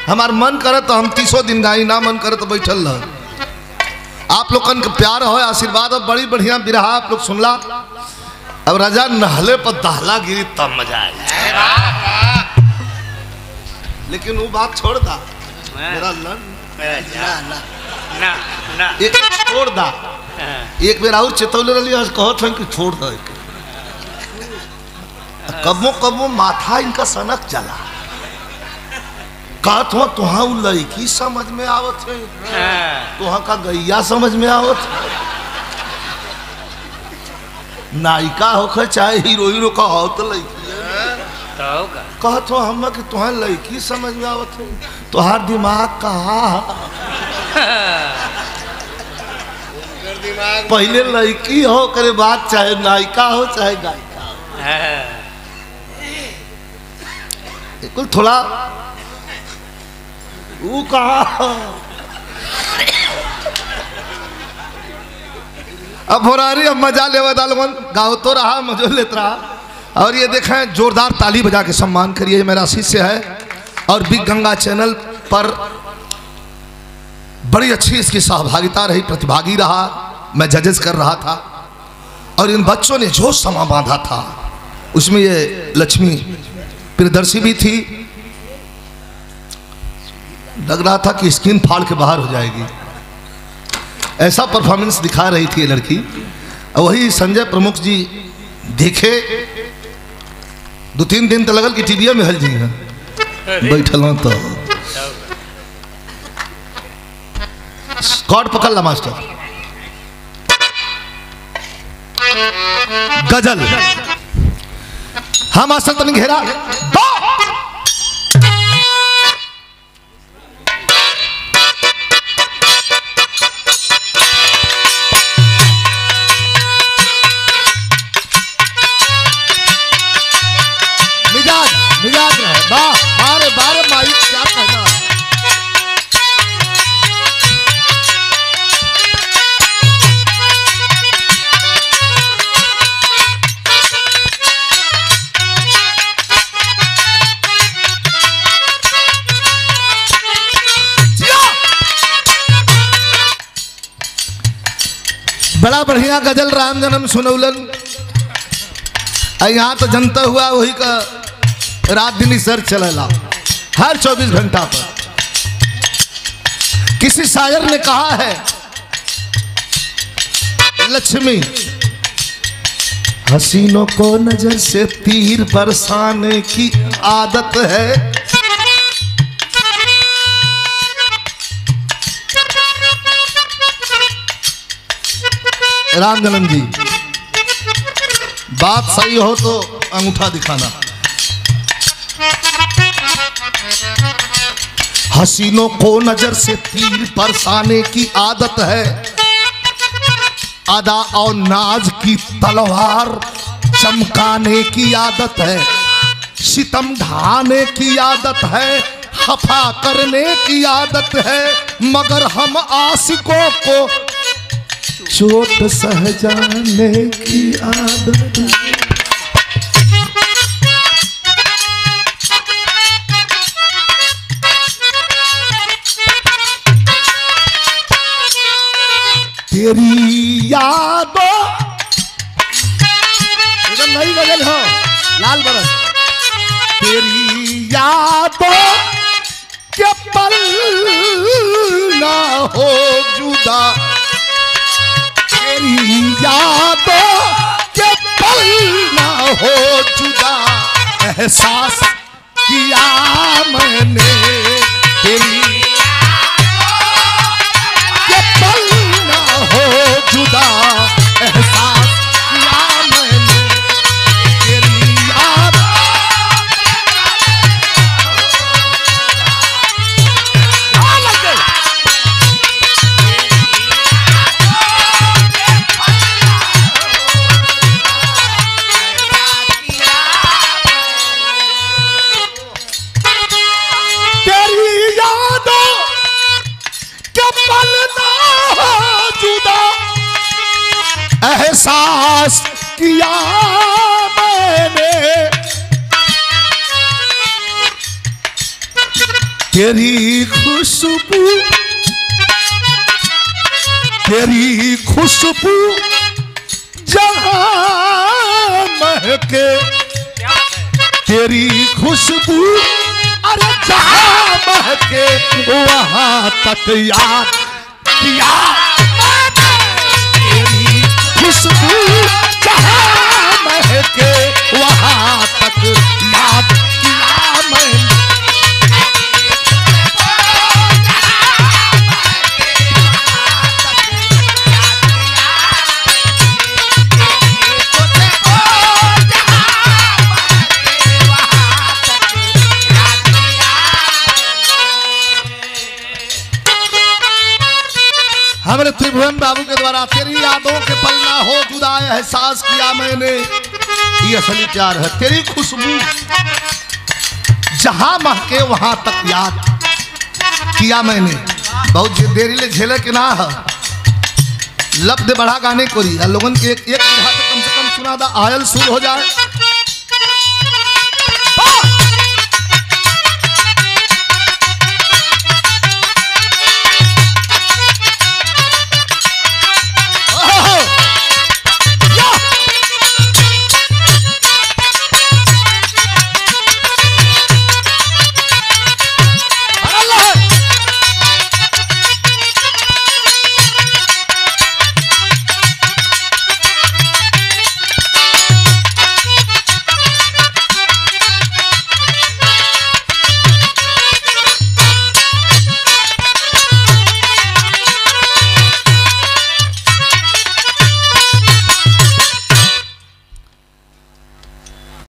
हमार मन करे तो हम 30 दिन गाई, ना मन करे तो बैठल रह। आप लोगन के प्यार हो, आशीर्वाद हो, बड़ी बढ़िया बिरहा आप लोग सुनला। अब राजा नहले पर दहला गिरी तब मजा आया। लेकिन वो बात छोड़ दा मेरा लन ना एक छोड़ दा। एक बेर और चेतौले रही कहत हैं कि छोड़ दे। कबो कबो माथा इनका सनक चला। कहत हो तुहा लड़की समझ में आवत है, तुहा का गैया समझ में आवत है। नायिका होकर चाहे हीरो हीरो का हो तो लड़की कहत हो हम कि तुहार लड़की समझ में आवत है। तुहार दिमाग कहा पहले लड़की हो करे बात, चाहे नायिका हो चाहे गायिका हो। कुल थोड़ा वो कहा। अब हो रही अब मजा ले दालवन गाओ तो रहा, मजो लेता रहा। और ये देखें जोरदार ताली बजा के सम्मान करिए, मेरा शिष्य है और बिग गंगा चैनल पर बड़ी अच्छी इसकी सहभागिता रही, प्रतिभागी रहा, मैं जजेस कर रहा था। और इन बच्चों ने जो समा बांधा था उसमें ये लक्ष्मी प्रियदर्शी भी थी। लग रहा था कि स्किन फाड़ के बाहर हो जाएगी, ऐसा परफॉर्मेंस दिखा रही थी ये लड़की। और वही संजय प्रमुख जी देखे, 2-3 दिन तो लगल कि टीवीए में हल जी बैठल तो कॉर्ड पकड़ ला मास्टर। गजल हाँ मास्टर तन घेरा मिजाज रहे। बारे बारे माइक क्या कहना है। बड़ा बढ़िया गजल राम जन्म सुनौलन। यहाँ तो जनता हुआ वही का रात दिन रिसर्च चलेला हर 24 घंटा पर। किसी शायर ने कहा है लक्ष्मी हसीनों को नजर से तीर बरसाने की आदत है। राम जन्म जी बात सही हो तो अंगूठा दिखाना। हसीनों को नजर से तीर बरसाने की आदत है, अदा और नाज की तलवार चमकाने की आदत है, सितम ढाने की आदत है, खफा करने की आदत है, मगर हम आशिकों को चोट सह जाने की आदत है। तेरी यादों एकदम नई गजल हो लाल बरस। तेरी यादों के पल ना हो जुदा, तेरी यादों के पल ना हो जुदा, एहसास किया मैंने तेरी जुदा, एहसास किया मैंने तेरी याद। तेरी यादों के पल ना हो जुदा, एहसास किया मैंने तेरी खुशबू जहां महके, तेरी खुशबू अरे जहां महके वहां तक याद किया तेरी खुशबू जहां महके वहां तक याद किया मैंने। हमारे त्रिभुवन बाबू के द्वारा तेरी यादों के पलना हो जुदा एहसास किया मैंने, ये असली प्यार है। तेरी खुशबू जहां महके वहां तक याद किया मैंने। बहुत देरी ले झेले के ना है लब दे बढ़ा गाने को लोगन के एक कम से कम सुना दा आयल सुर हो जाए।